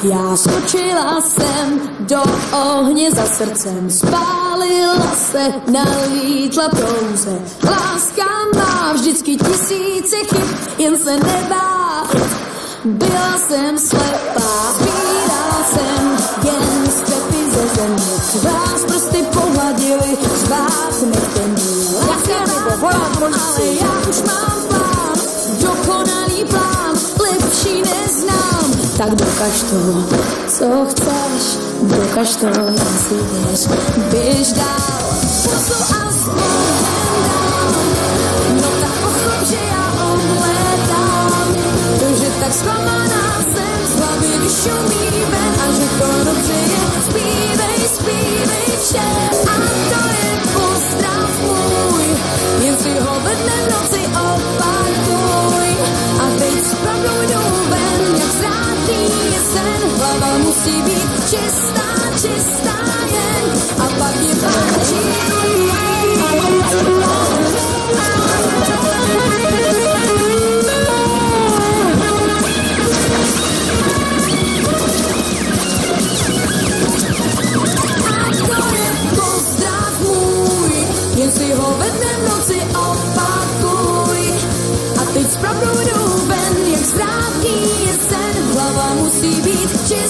Já skočila jsem do ohně za srdcem, spálila se, nalítla touze. Láska má vždycky tisíce chyb, jen se nebát. Byla jsem slepá, sbírala jsem jen střepy ze země. Vás prsty pohladili, zvát netemnil. Ale já už mám plán, dokonalý plán, lepší neznám. Tak dokaž to, co chceš, dokaž to, jen si věř, běž dál. Posu aspoň dál, no tak pochop, že já odlétám. To, že tak zklamaná jsem, z hlavy vyšumí ven a že to dobře je, zpívej, zpívej vše. A to je pozdrav můj, jen si ho ve dne v noci opakuj. A teď s pravdou jdu ven, jak zrátý je sen. Hlava musí být čistá, čistá jen, a pak je páčí. Jen si ho ve dne v noci opakuj. A teď s pravdou jdu ven, jak ztrátký je sen. Hlava musí být čistá.